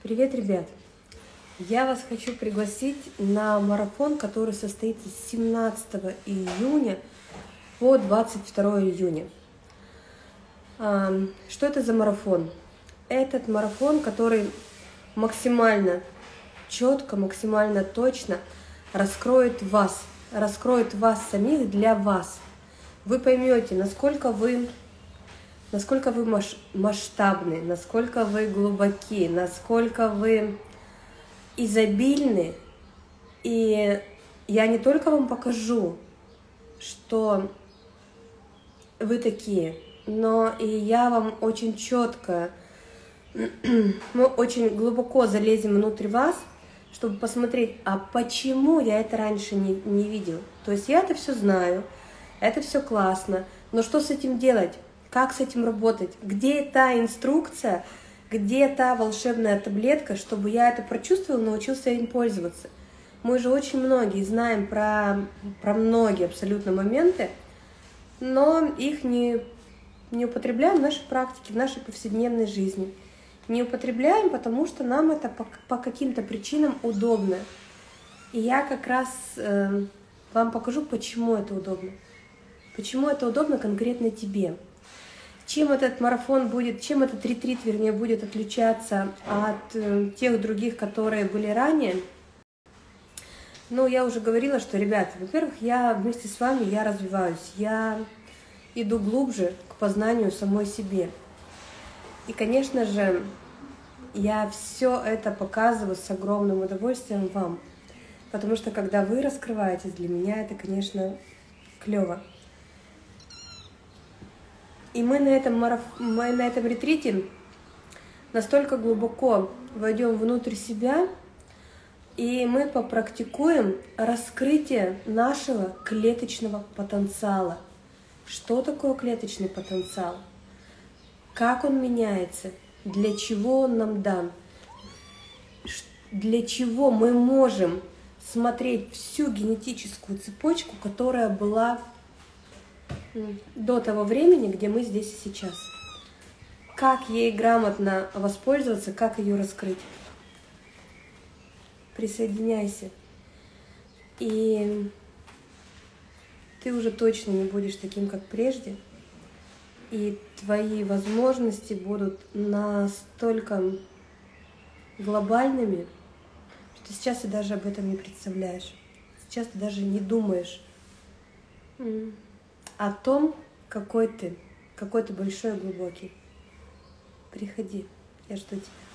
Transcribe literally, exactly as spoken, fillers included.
Привет, ребят! Я вас хочу пригласить на марафон, который состоится с семнадцатого июня по двадцать второе июня. Что это за марафон? Этот марафон, который максимально четко, максимально точно раскроет вас, раскроет вас самих для вас. Вы поймете, насколько вы, насколько вы масштабны, насколько вы глубоки, насколько вы изобильны. И я не только вам покажу, что вы такие, но и я вам очень четко, мы очень глубоко залезем внутрь вас, чтобы посмотреть, а почему я это раньше не, не видел. То есть я это все знаю, это все классно, но что с этим делать? Как с этим работать? Где та инструкция, где та волшебная таблетка, чтобы я это прочувствовал, научился им пользоваться? Мы же очень многие знаем про, про многие абсолютно моменты, но их не, не употребляем в нашей практике, в нашей повседневной жизни. Не употребляем, потому что нам это по, по каким-то причинам удобно. И я как раз э, вам покажу, почему это удобно. Почему это удобно конкретно тебе. Чем этот марафон будет, чем этот ретрит, вернее, будет отличаться от э, тех других, которые были ранее. Ну, я уже говорила, что, ребята, во-первых, я вместе с вами, я развиваюсь, я иду глубже к познанию самой себе. И, конечно же, я все это показываю с огромным удовольствием вам, потому что, когда вы раскрываетесь, для меня это, конечно, клево. И мы на этом, мараф... мы на этом ретрите настолько глубоко войдем внутрь себя, и мы попрактикуем раскрытие нашего клеточного потенциала. Что такое клеточный потенциал? Как он меняется? Для чего он нам дан? Для чего мы можем смотреть всю генетическую цепочку, которая была до того времени, где мы здесь и сейчас? Как ей грамотно воспользоваться, как ее раскрыть? Присоединяйся. И ты уже точно не будешь таким, как прежде. И твои возможности будут настолько глобальными, что сейчас ты даже об этом не представляешь. Сейчас ты даже не думаешь о том, какой ты, какой ты большой и глубокий. Приходи, я жду тебя.